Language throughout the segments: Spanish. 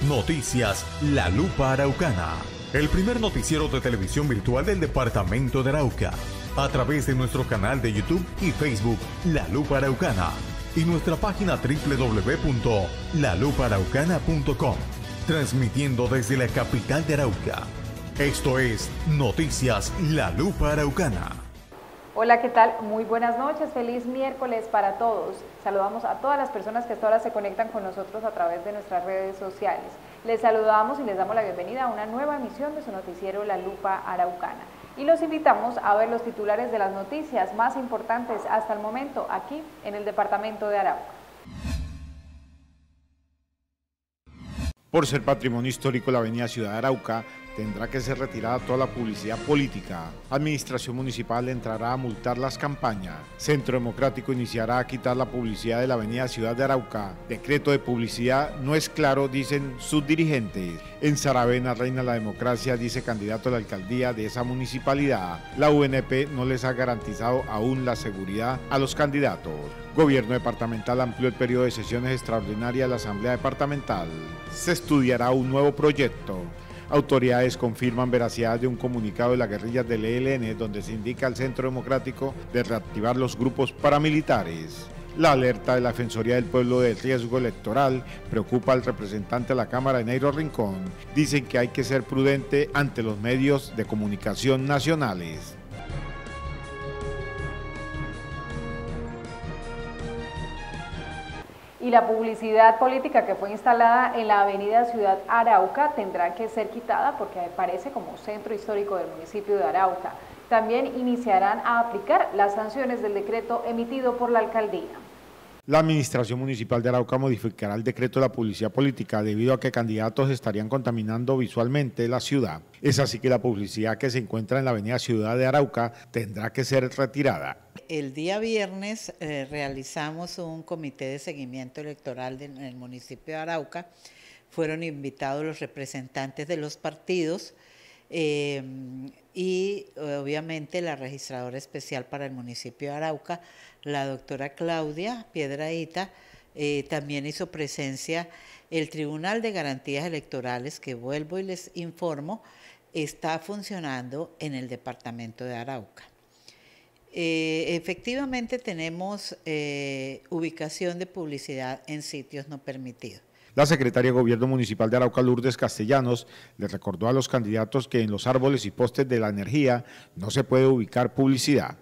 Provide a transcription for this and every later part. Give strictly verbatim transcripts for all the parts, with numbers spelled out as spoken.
Noticias La Lupa Araucana, el primer noticiero de televisión virtual del departamento de Arauca, a través de nuestro canal de YouTube y Facebook La Lupa Araucana y nuestra página doble u doble u doble u punto la lupa araucana punto com, transmitiendo desde la capital de Arauca. Esto es Noticias La Lupa Araucana. Hola, ¿qué tal? Muy buenas noches, feliz miércoles para todos. Saludamos a todas las personas que hasta ahora se conectan con nosotros a través de nuestras redes sociales. Les saludamos y les damos la bienvenida a una nueva emisión de su noticiero La Lupa Araucana. Y los invitamos a ver los titulares de las noticias más importantes hasta el momento aquí en el departamento de Arauca. Por ser patrimonio histórico, la avenida Ciudad de Arauca tendrá que ser retirada toda la publicidad política. Administración municipal entrará a multar las campañas. Centro Democrático iniciará a quitar la publicidad de la avenida Ciudad de Arauca. Decreto de publicidad no es claro, dicen sus dirigentes. En Saravena reina la democracia, dice candidato a la alcaldía de esa municipalidad. La U N P no les ha garantizado aún la seguridad a los candidatos. Gobierno departamental amplió el periodo de sesiones extraordinarias de la Asamblea Departamental. Se estudiará un nuevo proyecto. Autoridades confirman veracidad de un comunicado de las guerrillas del E L N donde se indica al Centro Democrático de reactivar los grupos paramilitares. La alerta de la Defensoría del Pueblo del riesgo electoral preocupa al representante de la Cámara, Neiro Rincón. Dicen que hay que ser prudente ante los medios de comunicación nacionales. Y la publicidad política que fue instalada en la avenida Ciudad Arauca tendrá que ser quitada porque aparece como centro histórico del municipio de Arauca. También iniciarán a aplicar las sanciones del decreto emitido por la alcaldía. La administración municipal de Arauca modificará el decreto de la publicidad política debido a que candidatos estarían contaminando visualmente la ciudad. Es así que la publicidad que se encuentra en la avenida Ciudad de Arauca tendrá que ser retirada. El día viernes eh, realizamos un comité de seguimiento electoral de, en el municipio de Arauca. Fueron invitados los representantes de los partidos eh, y obviamente la registradora especial para el municipio de Arauca, la doctora Claudia Piedrahita. Eh, también hizo presencia el Tribunal de Garantías Electorales, que vuelvo y les informo, está funcionando en el departamento de Arauca. Eh, efectivamente tenemos eh, ubicación de publicidad en sitios no permitidos. La secretaria de Gobierno Municipal de Arauca, Lourdes Castellanos, le recordó a los candidatos que en los árboles y postes de la energía no se puede ubicar publicidad.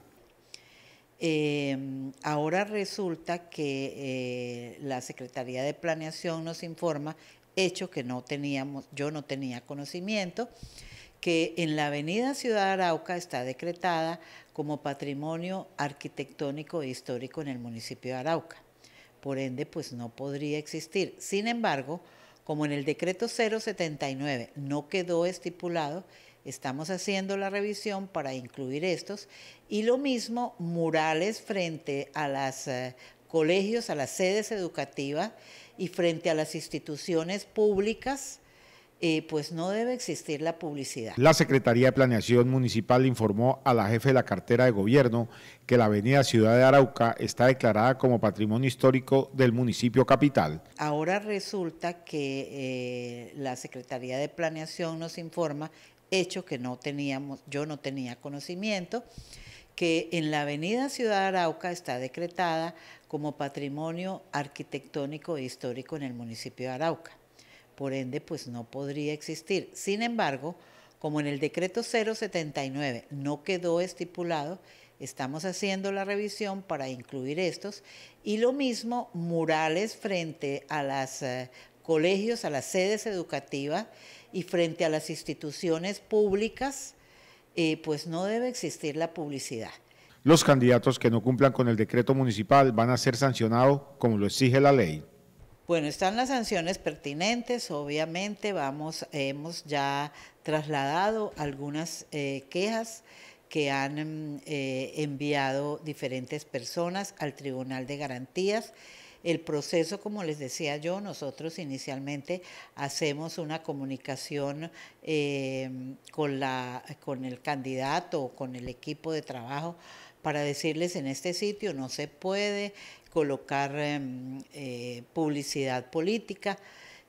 Eh, ahora resulta que eh, la Secretaría de Planeación nos informa, hecho que no teníamos, yo no tenía conocimiento, que en la avenida Ciudad de Arauca está decretada como patrimonio arquitectónico e histórico en el municipio de Arauca. Por ende, pues no podría existir. Sin embargo, como en el decreto cero setenta y nueve no quedó estipulado, estamos haciendo la revisión para incluir estos, y lo mismo murales frente a los eh, colegios, a las sedes educativas y frente a las instituciones públicas. Eh, pues no debe existir la publicidad. La Secretaría de Planeación Municipal informó a la jefe de la cartera de gobierno que la avenida Ciudad de Arauca está declarada como patrimonio histórico del municipio capital. Ahora resulta que eh, la Secretaría de Planeación nos informa, hecho que no teníamos, yo no tenía conocimiento, que en la avenida Ciudad de Arauca está decretada como patrimonio arquitectónico e histórico en el municipio de Arauca. Por ende, pues no podría existir. Sin embargo, como en el decreto cero setenta y nueve no quedó estipulado, estamos haciendo la revisión para incluir estos, y lo mismo murales frente a los eh, colegios, a las sedes educativas y frente a las instituciones públicas, eh, pues no debe existir la publicidad. Los candidatos que no cumplan con el decreto municipal van a ser sancionados como lo exige la ley. Bueno, están las sanciones pertinentes, obviamente vamos, hemos ya trasladado algunas eh, quejas que han eh, enviado diferentes personas al Tribunal de Garantías. El proceso, como les decía yo, nosotros inicialmente hacemos una comunicación eh, con, la, con el candidato o con el equipo de trabajo para decirles en este sitio no se puede colocar eh, eh, publicidad política.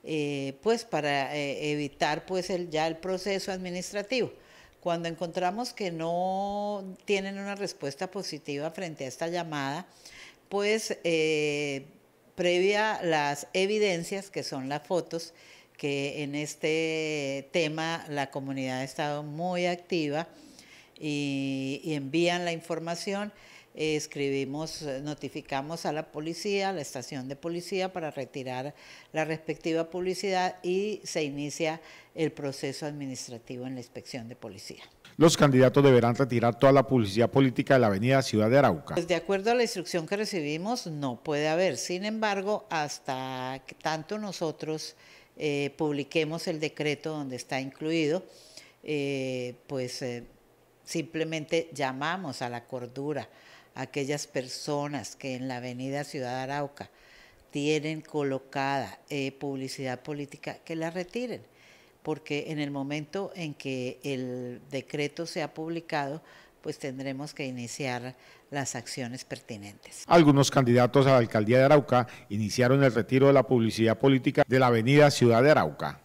eh, pues para eh, evitar pues el, ya el proceso administrativo. Cuando encontramos que no tienen una respuesta positiva frente a esta llamada, pues eh, previa las evidencias, que son las fotos, que en este tema la comunidad ha estado muy activa y, y envían la información, eh, escribimos, notificamos a la policía, a la estación de policía para retirar la respectiva publicidad y se inicia el proceso administrativo en la inspección de policía. Los candidatos deberán retirar toda la publicidad política de la avenida Ciudad de Arauca. Pues de acuerdo a la instrucción que recibimos, no puede haber. Sin embargo, hasta que tanto nosotros eh, publiquemos el decreto donde está incluido, eh, pues eh, simplemente llamamos a la cordura a aquellas personas que en la avenida Ciudad de Arauca tienen colocada eh, publicidad política, que la retiren, porque en el momento en que el decreto sea publicado, pues tendremos que iniciar las acciones pertinentes. Algunos candidatos a la alcaldía de Arauca iniciaron el retiro de la publicidad política de la avenida Ciudad de Arauca.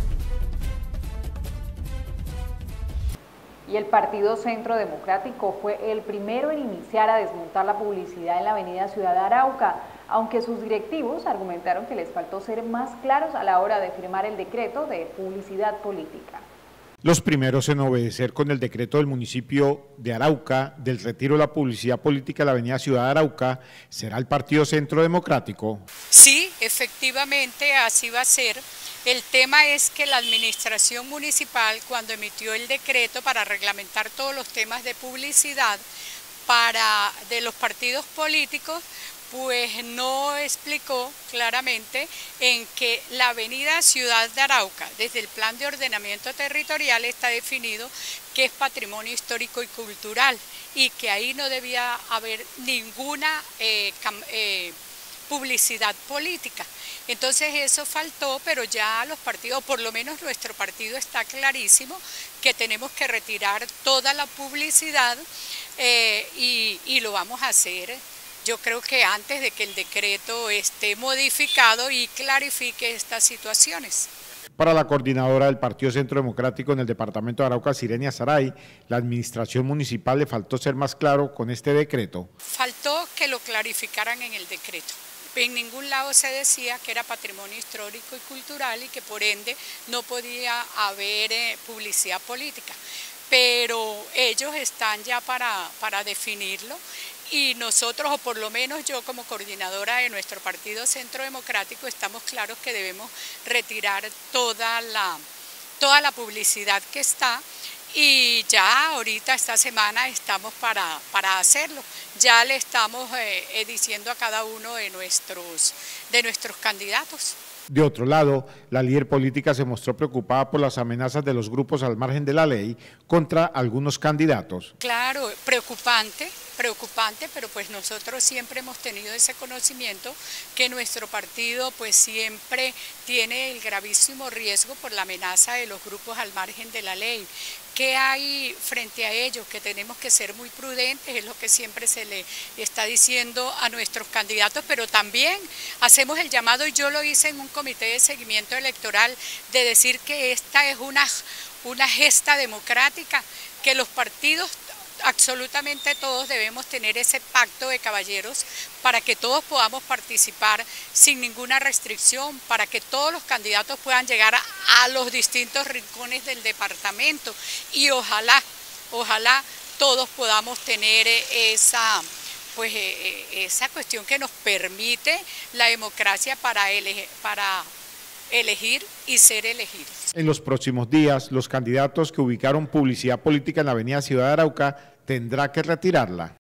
Y el Partido Centro Democrático fue el primero en iniciar a desmontar la publicidad en la avenida Ciudad de Arauca, aunque sus directivos argumentaron que les faltó ser más claros a la hora de firmar el decreto de publicidad política. Los primeros en obedecer con el decreto del municipio de Arauca del retiro de la publicidad política de la avenida Ciudad de Arauca será el Partido Centro Democrático. Sí, efectivamente, así va a ser. El tema es que la administración municipal, cuando emitió el decreto para reglamentar todos los temas de publicidad para de los partidos políticos, pues no explicó claramente en que la avenida Ciudad de Arauca, desde el plan de ordenamiento territorial, está definido que es patrimonio histórico y cultural y que ahí no debía haber ninguna eh, eh, publicidad política. Entonces eso faltó, pero ya los partidos, por lo menos nuestro partido, está clarísimo que tenemos que retirar toda la publicidad eh, y, y lo vamos a hacer. Yo creo que antes de que el decreto esté modificado y clarifique estas situaciones. Para la coordinadora del Partido Centro Democrático en el departamento de Arauca, Sirenia Saray, la administración municipal le faltó ser más claro con este decreto. Faltó que lo clarificaran en el decreto. En ningún lado se decía que era patrimonio histórico y cultural y que por ende no podía haber eh, publicidad política. Pero ellos están ya para, para definirlo. Y nosotros, o por lo menos yo como coordinadora de nuestro Partido Centro Democrático, estamos claros que debemos retirar toda la, toda la publicidad que está y ya ahorita esta semana estamos para, para hacerlo. Ya le estamos eh, diciendo a cada uno de nuestros, de nuestros candidatos. De otro lado, la líder política se mostró preocupada por las amenazas de los grupos al margen de la ley contra algunos candidatos. Claro, preocupante, preocupante, pero pues nosotros siempre hemos tenido ese conocimiento que nuestro partido pues siempre tiene el gravísimo riesgo por la amenaza de los grupos al margen de la ley. ¿Qué hay frente a ellos? Que tenemos que ser muy prudentes, es lo que siempre se le está diciendo a nuestros candidatos, pero también hacemos el llamado, y yo lo hice en un comité de seguimiento electoral, de decir que esta es una, una gesta democrática, que los partidos, absolutamente todos, debemos tener ese pacto de caballeros para que todos podamos participar sin ninguna restricción, para que todos los candidatos puedan llegar a, a los distintos rincones del departamento y ojalá, ojalá todos podamos tener esa, pues, esa cuestión que nos permite la democracia para elegir, para elegir y ser elegidos. En los próximos días, los candidatos que ubicaron publicidad política en la avenida Ciudad de Arauca tendrá que retirarla.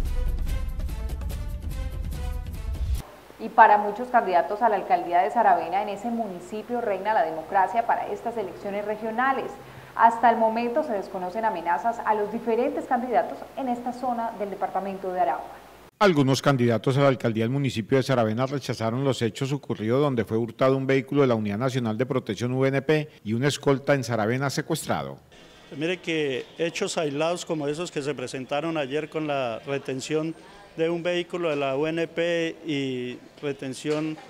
Y para muchos candidatos a la alcaldía de Saravena, en ese municipio reina la democracia para estas elecciones regionales. Hasta el momento se desconocen amenazas a los diferentes candidatos en esta zona del departamento de Arauca. Algunos candidatos a la alcaldía del municipio de Saravena rechazaron los hechos ocurridos donde fue hurtado un vehículo de la Unidad Nacional de Protección U N P y una escolta en Saravena secuestrado. Pues mire que hechos aislados como esos que se presentaron ayer con la retención de un vehículo de la U N P y retención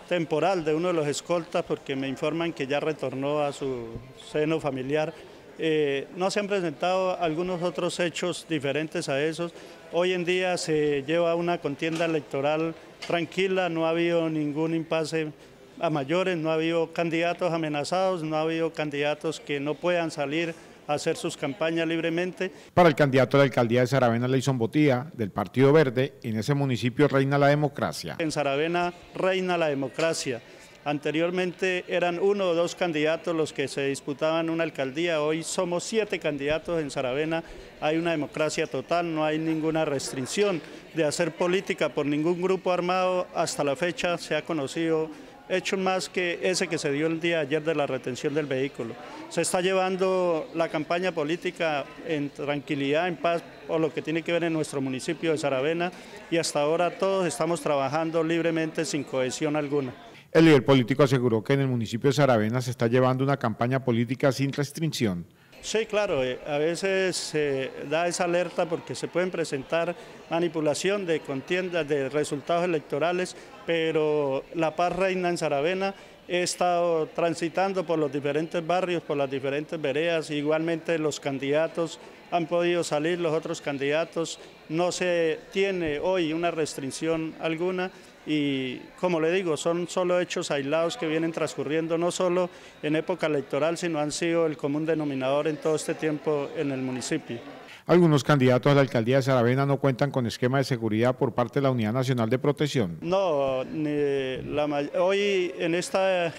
temporal de uno de los escoltas, porque me informan que ya retornó a su seno familiar. Eh, no se han presentado algunos otros hechos diferentes a esos. Hoy en día se lleva una contienda electoral tranquila, no ha habido ningún impasse a mayores, no ha habido candidatos amenazados, no ha habido candidatos que no puedan salir a hacer sus campañas libremente. Para el candidato a la alcaldía de Saravena, Leison Botía, del Partido Verde, en ese municipio reina la democracia. En Saravena reina la democracia. Anteriormente eran uno o dos candidatos los que se disputaban una alcaldía, hoy somos siete candidatos en Saravena, hay una democracia total, no hay ninguna restricción de hacer política por ningún grupo armado. Hasta la fecha se ha conocido hechos más que ese que se dio el día de ayer de la retención del vehículo. Se está llevando la campaña política en tranquilidad, en paz, por lo que tiene que ver en nuestro municipio de Saravena, y hasta ahora todos estamos trabajando libremente sin cohesión alguna. El líder político aseguró que en el municipio de Saravena se está llevando una campaña política sin restricción. Sí, claro, eh, a veces se eh, da esa alerta porque se pueden presentar manipulación de contiendas, de resultados electorales, pero la paz reina en Saravena. He estado transitando por los diferentes barrios, por las diferentes veredas, igualmente los candidatos han podido salir, los otros candidatos, no se tiene hoy una restricción alguna. Y como le digo, son solo hechos aislados que vienen transcurriendo no solo en época electoral, sino han sido el común denominador en todo este tiempo en el municipio. Algunos candidatos a la alcaldía de Saravena no cuentan con esquema de seguridad por parte de la Unidad Nacional de Protección. No, ni la, hoy en estas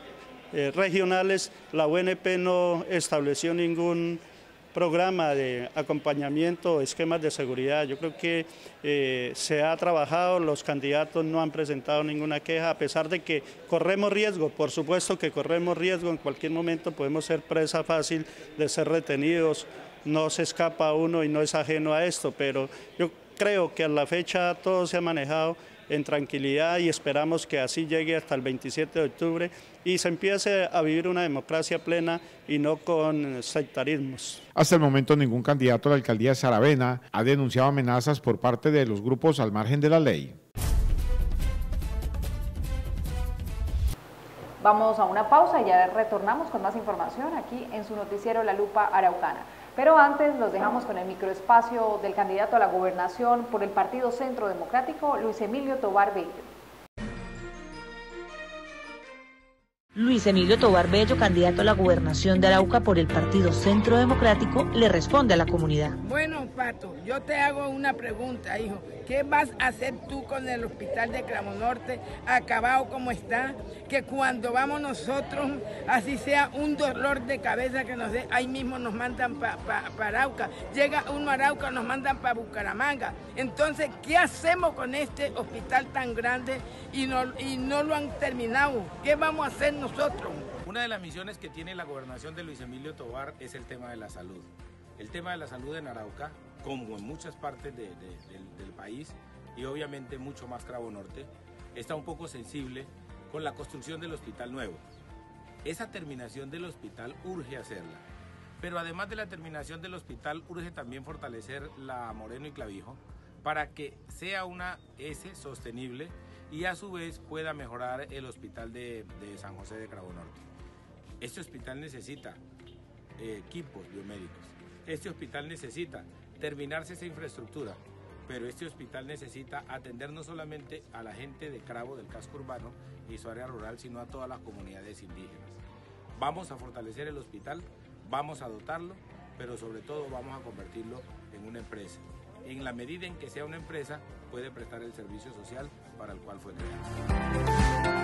eh, regionales la U N P no estableció ningún programa de acompañamiento o esquemas de seguridad. Yo creo que eh, se ha trabajado, los candidatos no han presentado ninguna queja, a pesar de que corremos riesgo, por supuesto que corremos riesgo, en cualquier momento podemos ser presa fácil de ser retenidos, no se escapa uno y no es ajeno a esto, pero yo creo que a la fecha todo se ha manejado en tranquilidad y esperamos que así llegue hasta el veintisiete de octubre y se empiece a vivir una democracia plena y no con sectarismos. Hasta el momento ningún candidato a la alcaldía de Saravena ha denunciado amenazas por parte de los grupos al margen de la ley. Vamos a una pausa y ya retornamos con más información aquí en su noticiero La Lupa Araucana. Pero antes los dejamos con el microespacio del candidato a la gobernación por el Partido Centro Democrático, Luis Emilio Tovar Bello. Luis Emilio Tovar Bello, candidato a la gobernación de Arauca por el Partido Centro Democrático, le responde a la comunidad. Bueno, Pato, yo te hago una pregunta, hijo. ¿Qué vas a hacer tú con el hospital de Cramonorte, acabado como está? Que cuando vamos nosotros, así sea un dolor de cabeza que nos dé, ahí mismo nos mandan para pa, pa Arauca. Llega uno a Arauca, nos mandan para Bucaramanga. Entonces, ¿qué hacemos con este hospital tan grande y no, y no lo han terminado? ¿Qué vamos a hacer nosotros? Una de las misiones que tiene la gobernación de Luis Emilio Tovar es el tema de la salud. El tema de la salud en Arauca, como en muchas partes de, de, del, del país y obviamente mucho más Cramonorte, está un poco sensible con la construcción del hospital nuevo. Esa terminación del hospital urge hacerla, pero además de la terminación del hospital urge también fortalecer la Moreno y Clavijo para que sea una S sostenible y a su vez pueda mejorar el hospital de, de San José de Cramonorte. Este hospital necesita eh, equipos biomédicos, este hospital necesita terminarse esa infraestructura, pero este hospital necesita atender no solamente a la gente de Cravo, del casco urbano y su área rural, sino a todas las comunidades indígenas. Vamos a fortalecer el hospital, vamos a dotarlo, pero sobre todo vamos a convertirlo en una empresa. En la medida en que sea una empresa, puede prestar el servicio social para el cual fue creado.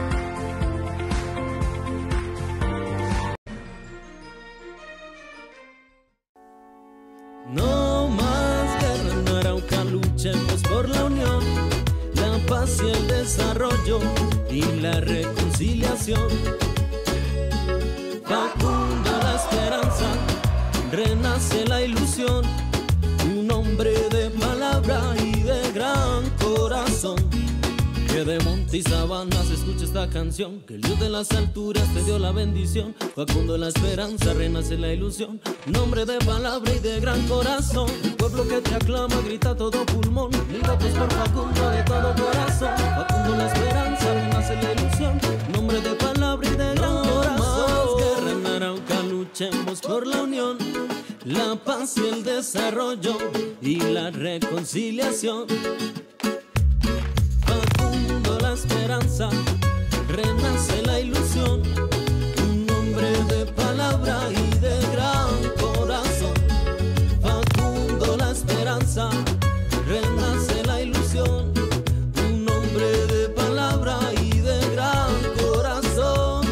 No más guerra en Arauca, luchemos por la unión, la paz y el desarrollo y la reconciliación. Facunda la esperanza, renace la ilusión, un hombre de palabra y de gran corazón, que Valle de monte y sabanas, escucha esta canción, que el Dios de las alturas te dio la bendición. Facundo la esperanza, renace la ilusión, nombre de palabra y de gran corazón. El pueblo que te aclama grita a todo pulmón, grita pues por Facundo de todo corazón. Facundo la esperanza, renace la ilusión, nombre de palabra y de gran corazón. Más guerra en Arauca, luchemos por la unión, la paz y el desarrollo y la reconciliación. Facundo la esperanza, renace la ilusión, un hombre de palabra y de gran corazón. Facundo la esperanza, renace la ilusión, un hombre de palabra y de gran corazón.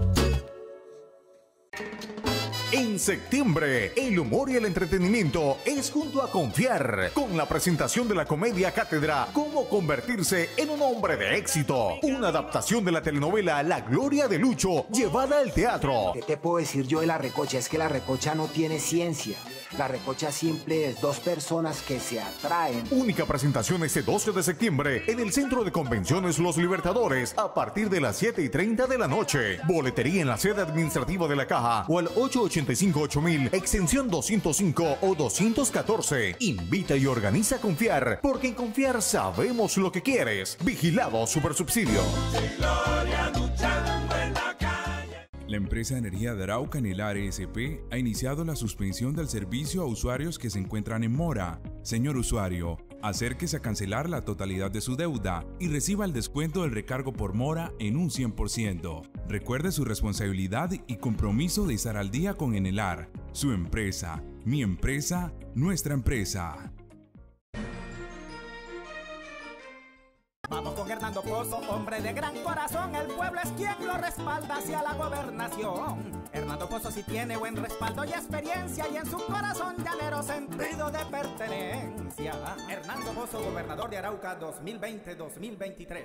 En septiembre, el humor y el entretenimiento es junto a Confiar, con la presentación de la comedia cátedra Cómo convertirse en un hombre de éxito, una adaptación de la telenovela La Gloria de Lucho, llevada al teatro. ¿Qué te puedo decir yo de la recocha? Es que la recocha no tiene ciencia. La recocha simple es dos personas que se atraen. Única presentación este doce de septiembre en el Centro de Convenciones Los Libertadores a partir de las siete y treinta de la noche. Boletería en la sede administrativa de la Caja o al ocho ocho cinco ocho mil, extensión doscientos cinco o doscientos catorce. Invita y organiza Confiar, porque en Confiar sabemos lo que quieres. Vigilado Supersubsidio. La empresa de energía de Arauca, Nelar S P, ha iniciado la suspensión del servicio a usuarios que se encuentran en mora. Señor usuario, acérquese a cancelar la totalidad de su deuda y reciba el descuento del recargo por mora en un cien por ciento. Recuerde su responsabilidad y compromiso de estar al día con Enelar, su empresa, mi empresa, nuestra empresa. Vamos con Hernando Pozo, hombre de gran corazón, el pueblo es quien lo respalda hacia la gobernación. Hernando Pozo sí tiene buen respaldo y experiencia, y en su corazón llanero sentido de pertenencia. Hernando Pozo, gobernador de Arauca dos mil veinte a dos mil veintitrés.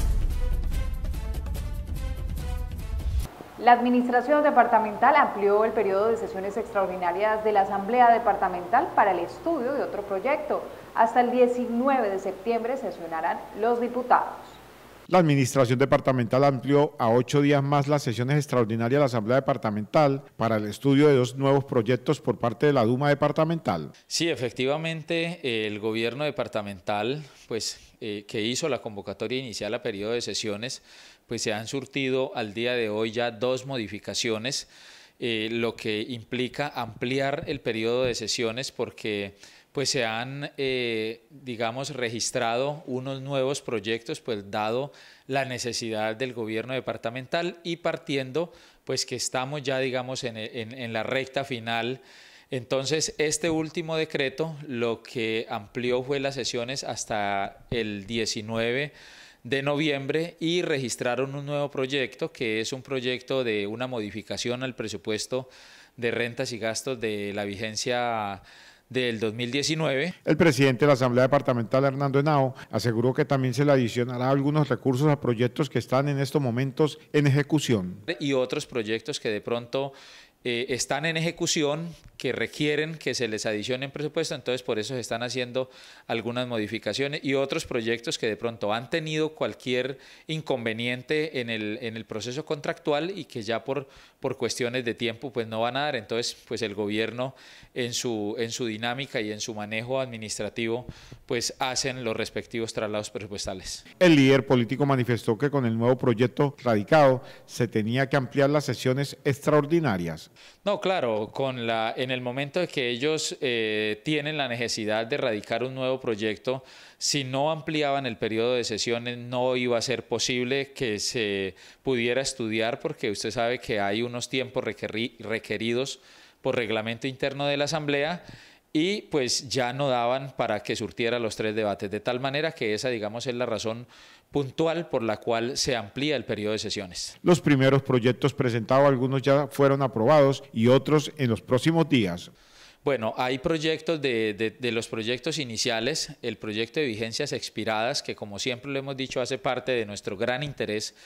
La Administración Departamental amplió el periodo de sesiones extraordinarias de la Asamblea Departamental para el estudio de otro proyecto. Hasta el diecinueve de septiembre sesionarán los diputados. La Administración Departamental amplió a ocho días más las sesiones extraordinarias de la Asamblea Departamental para el estudio de dos nuevos proyectos por parte de la Duma Departamental. Sí, efectivamente, el gobierno departamental, pues, eh, que hizo la convocatoria inicial a periodo de sesiones, pues se han surtido al día de hoy ya dos modificaciones, eh, lo que implica ampliar el periodo de sesiones porque pues se han, eh, digamos, registrado unos nuevos proyectos, pues dado la necesidad del gobierno departamental y partiendo, pues que estamos ya, digamos, en, en, en la recta final. Entonces, este último decreto lo que amplió fue las sesiones hasta el diecinueve de noviembre y registraron un nuevo proyecto que es un proyecto de una modificación al presupuesto de rentas y gastos de la vigencia del dos mil diecinueve. El presidente de la Asamblea Departamental, Hernando Henao, aseguró que también se le adicionará algunos recursos a proyectos que están en estos momentos en ejecución. Y otros proyectos que de pronto eh, están en ejecución, que requieren que se les adicione presupuesto, entonces por eso se están haciendo algunas modificaciones y otros proyectos que de pronto han tenido cualquier inconveniente en el, en el proceso contractual y que ya por, por cuestiones de tiempo pues no van a dar, entonces pues el gobierno en su, en su dinámica y en su manejo administrativo pues hacen los respectivos traslados presupuestales. El líder político manifestó que con el nuevo proyecto radicado se tenía que ampliar las sesiones extraordinarias. No, claro, con la, en el momento de que ellos eh, tienen la necesidad de radicar un nuevo proyecto, si no ampliaban el periodo de sesiones no iba a ser posible que se pudiera estudiar porque usted sabe que hay unos tiempos requeridos por reglamento interno de la Asamblea y pues ya no daban para que surtiera los tres debates, de tal manera que esa, digamos, es la razón puntual por la cual se amplía el periodo de sesiones. Los primeros proyectos presentados, algunos ya fueron aprobados y otros en los próximos días. Bueno, hay proyectos de, de, de los proyectos iniciales, el proyecto de vigencias expiradas, que como siempre lo hemos dicho hace parte de nuestro gran interés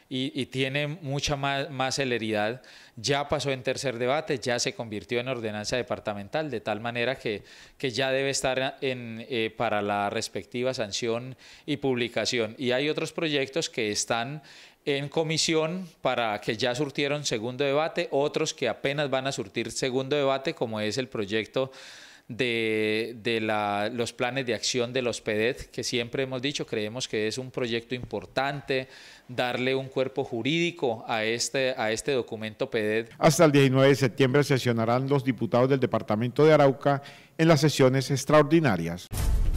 y, y tiene mucha más, más celeridad. Ya pasó en tercer debate, ya se convirtió en ordenanza departamental, de tal manera que, que ya debe estar en, eh, para la respectiva sanción y publicación. Y hay otros proyectos que están en comisión para que ya surtieron segundo debate, otros que apenas van a surtir segundo debate, como es el proyecto de, de la, los planes de acción de los P E D E T, que siempre hemos dicho, creemos que es un proyecto importante, darle un cuerpo jurídico a este, a este documento P E D E T. Hasta el diecinueve de septiembre sesionarán los diputados del departamento de Arauca en las sesiones extraordinarias.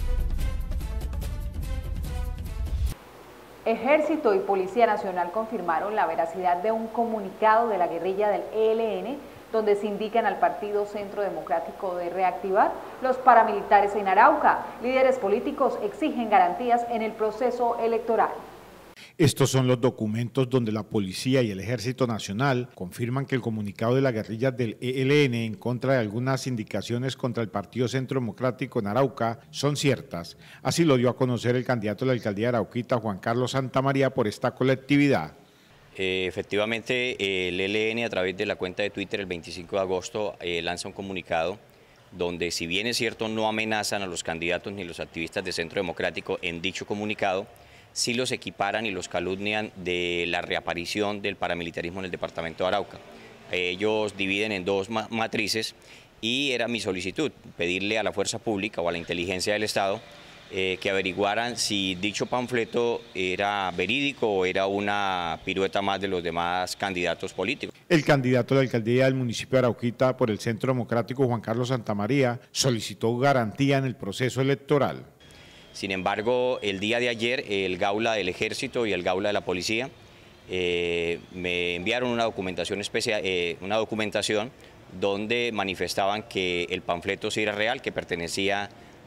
Ejército y Policía Nacional confirmaron la veracidad de un comunicado de la guerrilla del E L N, donde se indican al Partido Centro Democrático de reactivar los paramilitares en Arauca. Líderes políticos exigen garantías en el proceso electoral. Estos son los documentos donde la Policía y el Ejército Nacional confirman que el comunicado de la guerrilla del E L N en contra de algunas indicaciones contra el Partido Centro Democrático en Arauca son ciertas. Así lo dio a conocer el candidato a la alcaldía de Arauquita, Juan Carlos Santamaría, por esta colectividad. Eh, efectivamente, el E L N a través de la cuenta de Twitter el veinticinco de agosto eh, lanza un comunicado donde, si bien es cierto, no amenazan a los candidatos ni los activistas de Centro Democrático en dicho comunicado, sí los equiparan y los calumnian de la reaparición del paramilitarismo en el departamento de Arauca. Ellos dividen en dos ma matrices y era mi solicitud, pedirle a la fuerza pública o a la inteligencia del Estado eh, que averiguaran si dicho panfleto era verídico o era una pirueta más de los demás candidatos políticos. El candidato a la alcaldía del municipio de Arauquita por el Centro Democrático, Juan Carlos Santamaría, solicitó garantía en el proceso electoral. Sin embargo, el día de ayer, el Gaula del Ejército y el Gaula de la Policía eh, me enviaron una documentación especial, eh, una documentación donde manifestaban que el panfleto sí era real, que pertenecía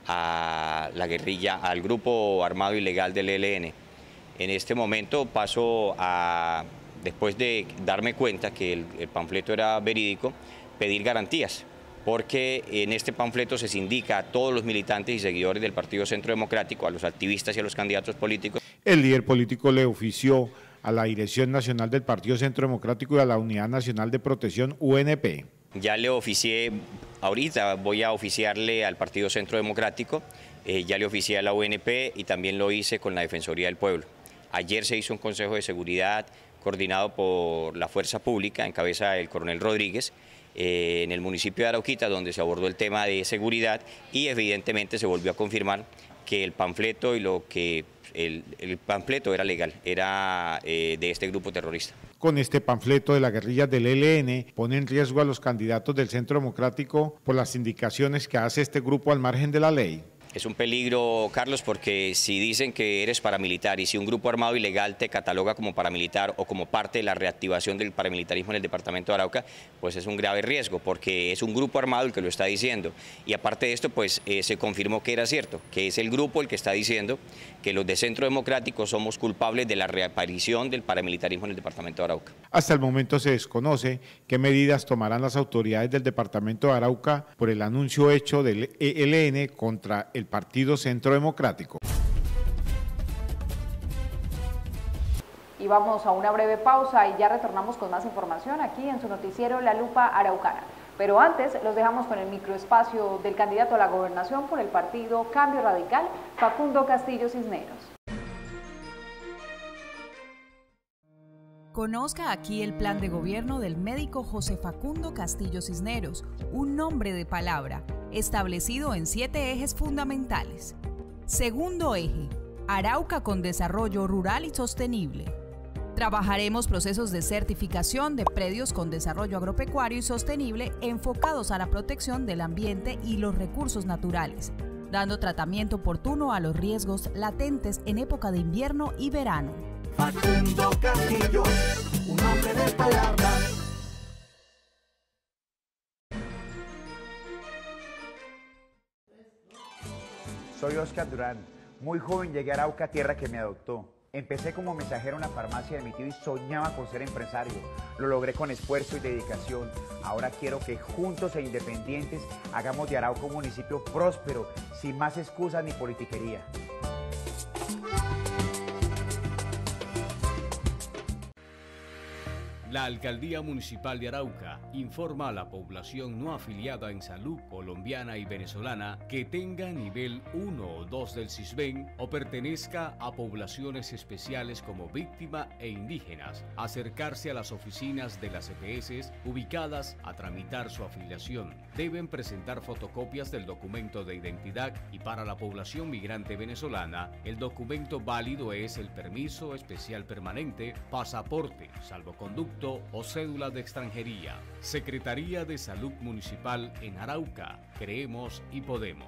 a la guerrilla, al grupo armado ilegal del E L N. En este momento paso a, después de darme cuenta que el, el panfleto era verídico, pedir garantías, porque en este panfleto se indica a todos los militantes y seguidores del Partido Centro Democrático, a los activistas y a los candidatos políticos. El líder político le ofició a la Dirección Nacional del Partido Centro Democrático y a la Unidad Nacional de Protección, U N P. Ya le oficié, ahorita voy a oficiarle al Partido Centro Democrático, eh, ya le oficié a la U N P y también lo hice con la Defensoría del Pueblo. Ayer se hizo un Consejo de Seguridad coordinado por la Fuerza Pública, en cabeza del coronel Rodríguez, eh, en el municipio de Arauquita, donde se abordó el tema de seguridad y evidentemente se volvió a confirmar que el panfleto y lo que el, el panfleto era legal, era eh, de este grupo terrorista. Con este panfleto de la guerrilla del E L N pone en riesgo a los candidatos del Centro Democrático por las indicaciones que hace este grupo al margen de la ley. Es un peligro, Carlos, porque si dicen que eres paramilitar y si un grupo armado ilegal te cataloga como paramilitar o como parte de la reactivación del paramilitarismo en el departamento de Arauca, pues es un grave riesgo, porque es un grupo armado el que lo está diciendo. Y aparte de esto, pues eh, se confirmó que era cierto, que es el grupo el que está diciendo que los de Centro Democrático somos culpables de la reaparición del paramilitarismo en el departamento de Arauca. Hasta el momento se desconoce qué medidas tomarán las autoridades del departamento de Arauca por el anuncio hecho del E L N contra el Partido Centro Democrático. Y vamos a una breve pausa y ya retornamos con más información aquí en su noticiero La Lupa Araucana. Pero antes los dejamos con el microespacio del candidato a la gobernación por el partido Cambio Radical, Facundo Castillo Cisneros. Conozca aquí el plan de gobierno del médico José Facundo Castillo Cisneros, un nombre de palabra, establecido en siete ejes fundamentales. Segundo eje, Arauca con desarrollo rural y sostenible. Trabajaremos procesos de certificación de predios con desarrollo agropecuario y sostenible enfocados a la protección del ambiente y los recursos naturales, dando tratamiento oportuno a los riesgos latentes en época de invierno y verano. Facundo Castillo, un hombre de palabra. Soy Oscar Durán. Muy joven llegué a Arauca, tierra que me adoptó. Empecé como mensajero en la farmacia de mi tío y soñaba con ser empresario. Lo logré con esfuerzo y dedicación. Ahora quiero que juntos e independientes hagamos de Arauca un municipio próspero, sin más excusas ni politiquería. La Alcaldía Municipal de Arauca informa a la población no afiliada en salud colombiana y venezolana que tenga nivel uno o dos del CISBEN o pertenezca a poblaciones especiales como víctima e indígenas, acercarse a las oficinas de las E P S ubicadas a tramitar su afiliación. Deben presentar fotocopias del documento de identidad y para la población migrante venezolana, el documento válido es el permiso especial permanente, pasaporte, salvoconducto o cédula de extranjería. Secretaría de Salud Municipal en Arauca. Creemos y podemos.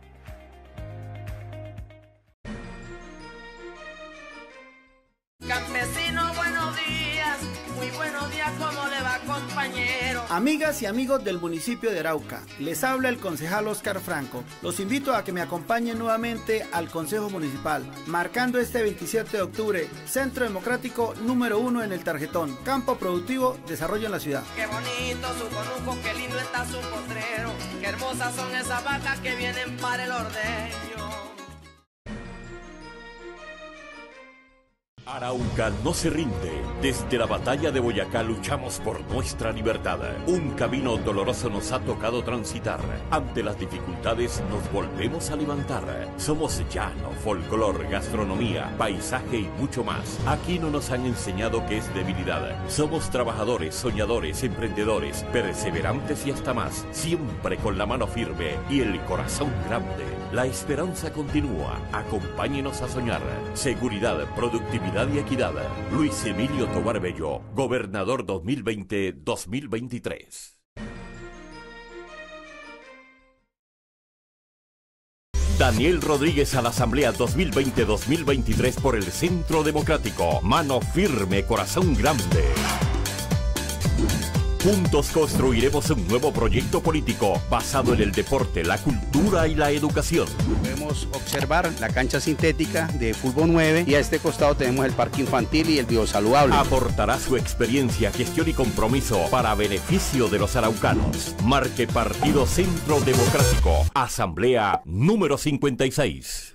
Campesino, buenos días, muy buenos días, ¿cómo le va, compañero? Amigas y amigos del municipio de Arauca, les habla el concejal Oscar Franco. Los invito a que me acompañen nuevamente al Consejo Municipal, marcando este veintisiete de octubre, Centro Democrático número uno en el tarjetón, Campo Productivo, Desarrollo en la Ciudad. Qué bonito su conuco, qué lindo está su potrero, qué hermosas son esas vacas que vienen para el ordeño. Arauca no se rinde. Desde la batalla de Boyacá luchamos por nuestra libertad. Un camino doloroso nos ha tocado transitar. Ante las dificultades nos volvemos a levantar. Somos llano, folclor, gastronomía, paisaje y mucho más. Aquí no nos han enseñado qué es debilidad. Somos trabajadores, soñadores, emprendedores, perseverantes y hasta más. Siempre con la mano firme y el corazón grande. La esperanza continúa. Acompáñenos a soñar. Seguridad, productividad y equidad. Luis Emilio Tovar Bello, gobernador dos mil veinte a dos mil veintitrés. Daniel Rodríguez a la Asamblea dos mil veinte a dos mil veintitrés por el Centro Democrático. Mano firme, corazón grande. Juntos construiremos un nuevo proyecto político basado en el deporte, la cultura y la educación. Podemos observar la cancha sintética de fútbol nueve y a este costado tenemos el parque infantil y el biosaludable. Aportará su experiencia, gestión y compromiso para beneficio de los araucanos. Marque Partido Centro Democrático, Asamblea número cincuenta y seis.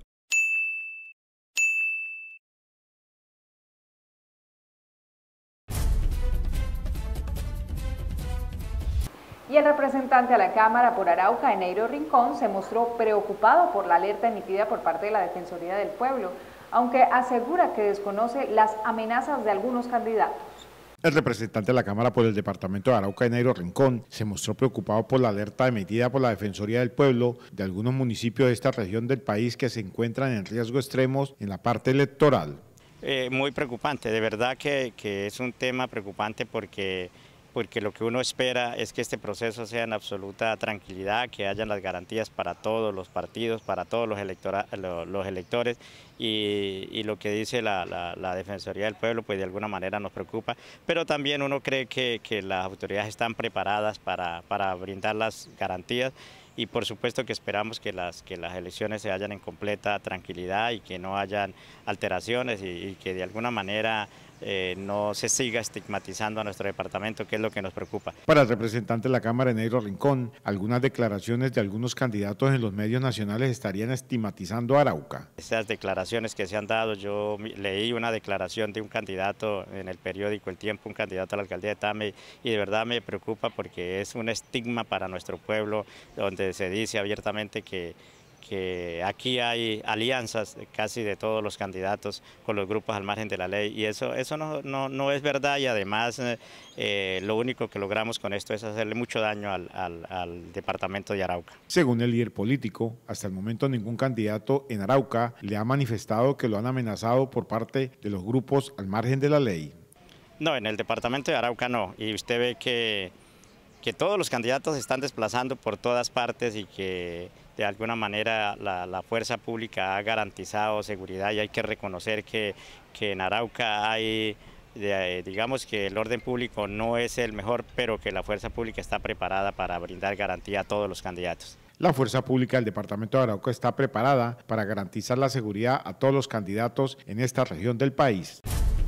Y el representante a la Cámara por Arauca, Eneiro Rincón, se mostró preocupado por la alerta emitida por parte de la Defensoría del Pueblo, aunque asegura que desconoce las amenazas de algunos candidatos. El representante de la Cámara por el Departamento de Arauca, Eneiro Rincón, se mostró preocupado por la alerta emitida por la Defensoría del Pueblo de algunos municipios de esta región del país que se encuentran en riesgo extremos en la parte electoral. Eh, muy preocupante, de verdad que, que es un tema preocupante porque... porque lo que uno espera es que este proceso sea en absoluta tranquilidad, que hayan las garantías para todos los partidos, para todos los, electora, los, los electores y, y lo que dice la, la, la Defensoría del Pueblo pues de alguna manera nos preocupa, pero también uno cree que, que las autoridades están preparadas para, para brindar las garantías y por supuesto que esperamos que las, que las elecciones se hayan en completa tranquilidad y que no hayan alteraciones y, y que de alguna manera Eh, no se siga estigmatizando a nuestro departamento, que es lo que nos preocupa. Para el representante de la Cámara, Eneiro Rincón, algunas declaraciones de algunos candidatos en los medios nacionales estarían estigmatizando a Arauca. Esas declaraciones que se han dado, yo leí una declaración de un candidato en el periódico El Tiempo, un candidato a la alcaldía de Tame, y de verdad me preocupa porque es un estigma para nuestro pueblo, donde se dice abiertamente que que aquí hay alianzas casi de todos los candidatos con los grupos al margen de la ley y eso, eso no, no, no es verdad y además eh, lo único que logramos con esto es hacerle mucho daño al, al, al departamento de Arauca. Según el líder político, hasta el momento ningún candidato en Arauca le ha manifestado que lo han amenazado por parte de los grupos al margen de la ley. No, en el departamento de Arauca no y usted ve que, que todos los candidatos se están desplazando por todas partes y que de alguna manera la, la fuerza pública ha garantizado seguridad y hay que reconocer que, que en Arauca hay, de, digamos que el orden público no es el mejor, pero que la fuerza pública está preparada para brindar garantía a todos los candidatos. La fuerza pública del departamento de Arauca está preparada para garantizar la seguridad a todos los candidatos en esta región del país.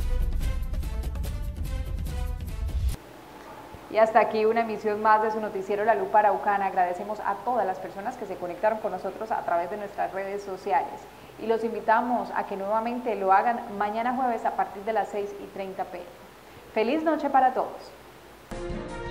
Y hasta aquí una emisión más de su noticiero La Lupa Araucana. Agradecemos a todas las personas que se conectaron con nosotros a través de nuestras redes sociales. Y los invitamos a que nuevamente lo hagan mañana jueves a partir de las seis y treinta p m Feliz noche para todos.